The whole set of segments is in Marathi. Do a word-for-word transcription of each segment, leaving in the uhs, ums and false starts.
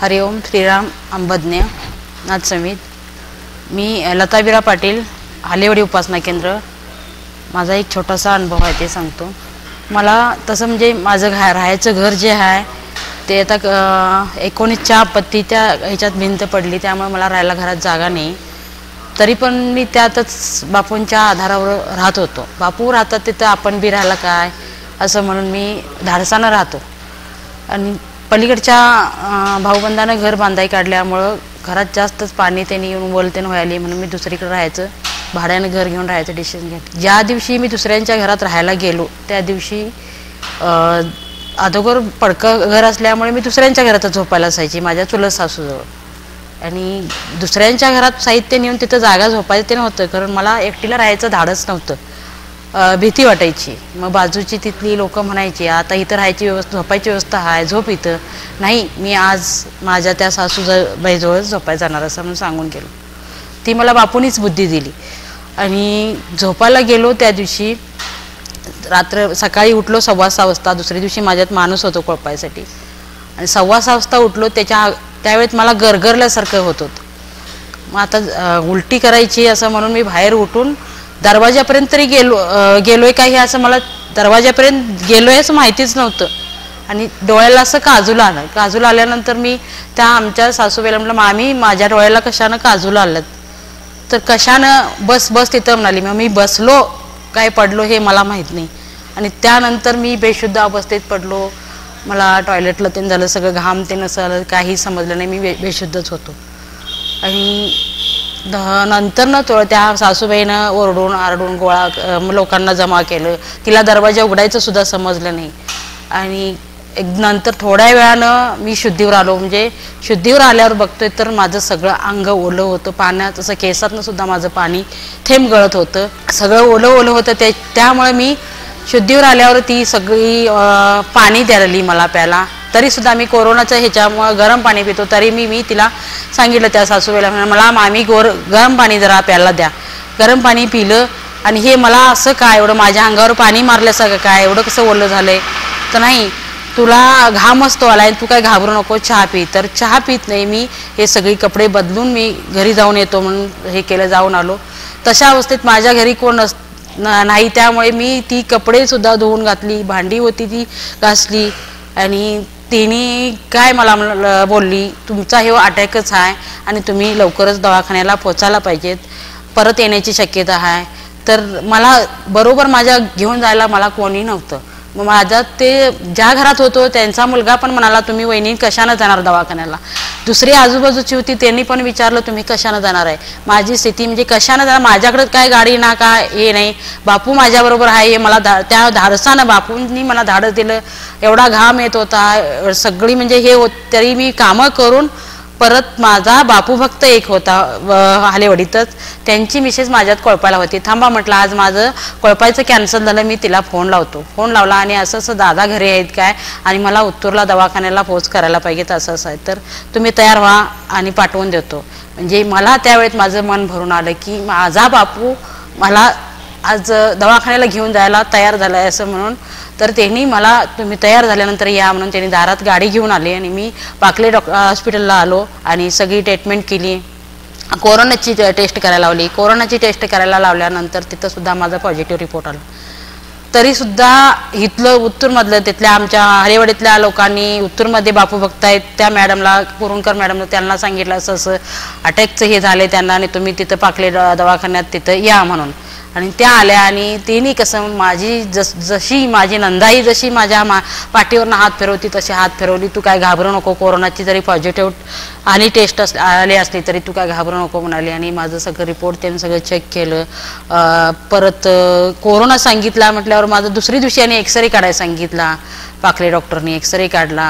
हरिओम श्रीराम अंबज्ञ नाथ समित। मी लताबीरा पाटील, हालेवाडी उपासना केंद्र। माझा एक छोटासा अनुभव आहे ते सांगतो। मला तसं म्हणजे माझं घर राहायचं घर जे आहे ते आता एकोणीसच्या आपत्ती त्या ह्याच्यात भिंत पडली, त्यामुळे मला राहायला घरात जागा नाही। तरी पण मी त्यातच बापूंच्या आधारावर राहत होतो। बापू राहतात तिथं आपण बी राहायला काय असं म्हणून मी धाडसानं राहतो। आणि पलीकडच्या भाऊबंदानं घर बांधाय काढल्यामुळं घरात जास्तच पाणी त्यांनी येऊन वलतेन व्हायली, म्हणून मी दुसरीकडे राहायचं, भाड्यानं घर घेऊन राहायचं डिसिजन घेतलं। ज्या दिवशी मी दुसऱ्यांच्या घरात राहायला गेलो त्या दिवशी अगोदर पडकं घर असल्यामुळे मी दुसऱ्यांच्या घरातच झोपायला असायची, माझ्या चुलत सासूजवळ। आणि दुसऱ्यांच्या घरात साहित्य नेऊन तिथं जागा झोपायचं ते नव्हतं, कारण मला एकटीला राहायचं धाडच नव्हतं, भीती वाटायची। मग बाजूची तिथली लोक म्हणायची आता इथं राहायची व्यवस्था झोपायची व्यवस्था आहे, झोप इथं। नाही, मी आज माझ्या त्या सासूबाईजवळ झोपायला जाणार असं म्हणून सांगून गेलो। ती मला बापूनीच बुद्धी दिली आणि झोपायला गेलो। त्या दिवशी रात्र सकाळी उठलो सव्वा सहा वाजता। दुसऱ्या दिवशी माझ्यात माणूस होतो कोळपायसाठी, आणि सव्वा सहा वाजता उठलो। त्याच्या त्यावेळेत मला गरगरल्यासारखं होत होतं। मग आता उलटी करायची असं म्हणून मी बाहेर उठून दरवाजापर्यंत तरी गेलो गेलोय का हे असं मला दरवाजापर्यंत गेलोय असं माहितीच नव्हतं। आणि डोळ्याला असं काजूला आलं। काजूला आल्यानंतर मी त्या आमच्या सासूबाईला म्हटलं मामी माझ्या डोळ्याला कशानं काजूला आलं? तर कशानं? बस बस तिथं म्हणाली। मग मी बसलो, काय पडलो हे मला माहीत नाही। आणि त्यानंतर मी बेशुद्ध अवस्थेत पडलो। मला टॉयलेटला ते झालं, सगळं घाम ते नसलं, काही समजलं नाही, मी बे बेशुद्धच होतो। आणि नंतर ना तो त्या सासूबाईनं ओरडून आरडून गोळा लोकांना जमा केलं, तिला दरवाजा उघडायचं सुद्धा समजलं नाही। आणि एक नंतर थोड्या वेळानं मी शुद्धीवर आलो। म्हणजे शुद्धीवर आल्यावर बघतोय तर माझं सगळं अंग ओलं होतं पाण्यात, असं केसातनं सुद्धा माझं पाणी थेंब गळत होतं, सगळं ओलं ओलं होतं। ते त्यामुळे मी शुद्धीवर आल्यावर ती सगळी पाणी द्यायला मला प्यायला। तरी सुद्धा मी कोरोनाचं ह्याच्यामुळं गरम पाणी पितो, तरी मी मी तिला सांगितलं त्या सासूबाईला, मला मामी गोर गरम पाणी जरा प्यायला द्या। गरम पाणी पिलं आणि हे मला असं काय एवढं माझ्या अंगावर पाणी मारल्यासारखं काय एवढं कसं ओलं झालंय? तर नाही, तुला घामच तो आलाय, तू काय घाबरू नको, चहा पी। तर चहा पित नाही मी, हे सगळी कपडे बदलून मी घरी जाऊन येतो म्हणून हे केलं, जाऊन आलो। तशा अवस्थेत माझ्या घरी कोण नस नाही, त्यामुळे मी ती कपडे सुद्धा धुवून घातली, भांडी होती ती घासली। आणि तिने काय मला बोलली, तुमचा हे अटॅकच आहे आणि तुम्ही लवकरच दवाखान्याला पोचायला पाहिजेत, परत येण्याची शक्यता आहे। तर मला बरोबर माझ्या घेऊन जायला मला कोणी नव्हतं। मग माझा ते ज्या घरात होतो त्यांचा मुलगा पण म्हणाला तुम्ही वहिनी कशानं जाणार दवाखान्याला? दुसरी आजूबाजूची होती त्यांनी पण विचारलं तुम्ही कशानं जाणार आहे? माझी स्थिती म्हणजे कशानं जाणार, माझ्याकडे काय गाडी ना काय हे नाही, बापू माझ्याबरोबर आहे हे मला धा त्या धाडसानं बापूंनी मला धाडस दिलं। एवढा घाम येत होता सगळी म्हणजे हे होत, तरी मी कामं करून परत माझा बापू फक्त एक होता हालेवाडीतच, त्यांची मिसेस माझ्यात कोळपायला होती। थांबा म्हटलं आज माझं कोळपायचं कॅन्सल झालं, मी तिला फोन लावतो। फोन लावला आणि असं असं दादा घरी आहेत काय आणि मला उत्तूरला दवाखान्याला पोच करायला पाहिजेत असं असं आहे, तर तुम्ही तयार व्हा आणि पाठवून देतो। म्हणजे मला त्यावेळेत माझं मन भरून आलं की माझा बापू मला आज दवाखान्याला घेऊन जायला तयार झाला आहे असं म्हणून। तर त्यांनी मला तुम्ही तयार झाल्यानंतर या म्हणून त्यांनी दारात गाडी घेऊन आली आणि मी पाकले डॉक्टर हॉस्पिटलला आलो आणि सगळी ट्रीटमेंट केली। कोरोनाची टेस्ट करायला लावली। कोरोनाची टेस्ट करायला लावल्यानंतर तिथं सुद्धा माझा पॉझिटिव्ह रिपोर्ट आला। तरीसुद्धा इथलं उत्तूरमधलं तिथल्या आमच्या हालेवाडीतल्या लोकांनी, उत्तूरमध्ये बापू भक्त आहेत त्या मॅडमला, पुरुणकर मॅडमला, त्यांना सांगितलं असं असं अटॅकचं हे झालं त्यांना आणि तुम्ही तिथं पाकले दवाखान्यात तिथं या म्हणून। आणि त्या आल्या आणि तिने कसं माझी जस जशी माझी नंदाई जशी माझ्या मा पाठीवरनं हात फिरवती तशी हात फिरवली, तू काय घाबरू नको, कोरोनाची जरी पॉझिटिव्ह आणि टेस्ट अस आली असली तरी तू काय घाबरू नको म्हणाली। आणि माझं सगळं रिपोर्ट त्यांनी सगळं चेक केलं। परत कोरोना सांगितला म्हटल्यावर माझं दुसरी दिवशी आणि एक्सरे काढायला सांगितला पाकले डॉक्टरनी, एक्सरे काढला।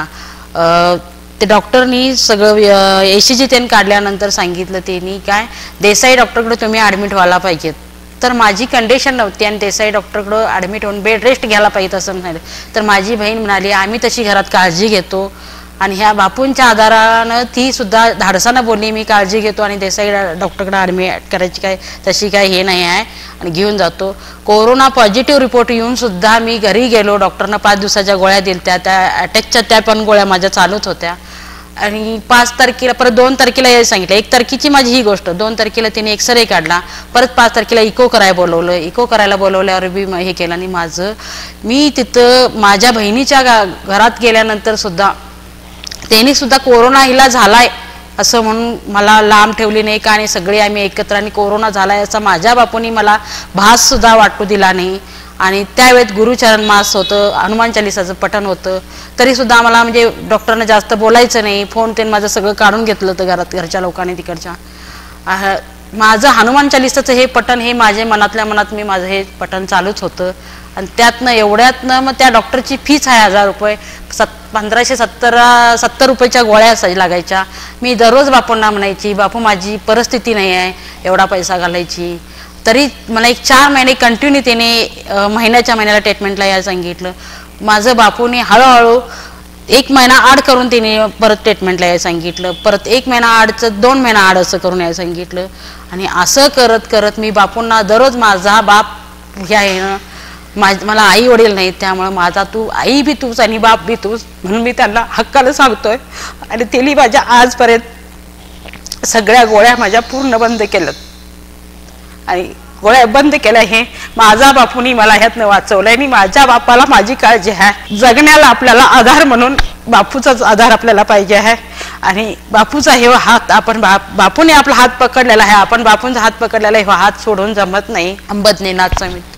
ते डॉक्टरनी सगळं ए सी जी त्यांनी काढल्यानंतर सांगितलं त्यांनी काय देसाई डॉक्टरकडे तुम्ही ॲडमिट व्हायला पाहिजेत। तर माझी कंडिशन नव्हती आणि देसाई डॉक्टरकडं ॲडमिट होऊन बेड रेस्ट घ्यायला पाहिजे असं म्हणाले। तर माझी बहीण म्हणाली आम्ही तशी घरात काळजी घेतो आणि ह्या बापूंच्या आधारानं ती सुद्धा धाडसानं बोलली मी काळजी घेतो आणि देसाई डॉक्टरकडे ॲडमिट करायची काय तशी काय हे नाही आहे आणि घेऊन जातो। कोरोना पॉझिटिव्ह रिपोर्ट येऊन सुद्धा मी घरी गेलो, डॉक्टरनं पाच दिवसाच्या गोळ्या दिल्या, त्या अटॅकच्या त्या पण गोळ्या माझ्या चालूच होत्या। आणि पाच तारखेला परत दोन तारखेला यायला सांगितलं. एक तारखेची माझी ही गोष्ट. दोन तारखेला तिने एक्सरे काढला. परत पाच तारखेला इको करायला बोलवलं. इको करायला बोलवल्यावर बी हे केलं. आणि माझं मी तिथं माझ्या बहिणीच्या घरात गेल्यानंतर सुद्धा त्यांनी सुद्धा कोरोना हिला झालाय असं म्हणून मला लांब ठेवली नाही का. आणि सगळे आम्ही एकत्र आणि कोरोना झालाय असा माझ्या बापूंनी मला भास सुद्धा वाटू दिला नाही. आणि त्यावेळेत गुरुचरण मास होतं, हनुमान चालिसाचं पठण होतं. तरी सुद्धा आम्हाला म्हणजे डॉक्टरनं जास्त बोलायचं नाही. फोन ते माझं सगळं काढून घेतलं होतं घरात घरच्या लोकांनी तिकडच्या. माझं हनुमान चालिसाचं हे पठण हे माझ्या मनातल्या मनात मी माझं हे पठण चालूच होतं. आणि त्यातनं एवढ्यातनं मग त्या डॉक्टरची फीच आहे हजार रुपये. सत पंधराशे सत्तर सत्तर रुपयेच्या गोळ्या असायच्या लागायच्या. मी दररोज बापूंना म्हणायची, बापू माझी परिस्थिती नाही आहे एवढा पैसा घालायची. तरी मला एक चार महिने कंटिन्यू त्याने महिन्याच्या महिन्याला ट्रीटमेंटला यायला सांगितलं. माझं बापूने हळूहळू एक महिना आड करून तिने परत ट्रीटमेंटला यायला सांगितलं. परत एक महिना आडचं दोन महिना आड असं करून यायला सांगितलं. आणि असं करत करत मी बापूंना दररोज माझा बाप हे आहे ना, माझ मला आई वडील नाहीत त्यामुळे माझा तू आई बी तूच आणि बाप बी तूच म्हणून मी त्यांना हक्काला सांगतोय. आणि त्यांनी माझ्या आजपर्यंत सगळ्या गोळ्या माझ्या पूर्ण बंद केल्यात. आणि गोळ्या बंद केल्या हे माझा बापूनी मला ह्यातनं वाचवलंय. आणि माझ्या बापाला माझी काळजी आहे. जगण्याला आपल्याला आधार म्हणून बापूचाच आधार आपल्याला पाहिजे आहे. आणि बापूचा हे हात आपण बाप बापूने आपला हात पकडलेला आहे. आपण बापूंचा हात पकडलेला आहे. हा हात सोडून जमत नाही. अंबदनेनाथ समिती.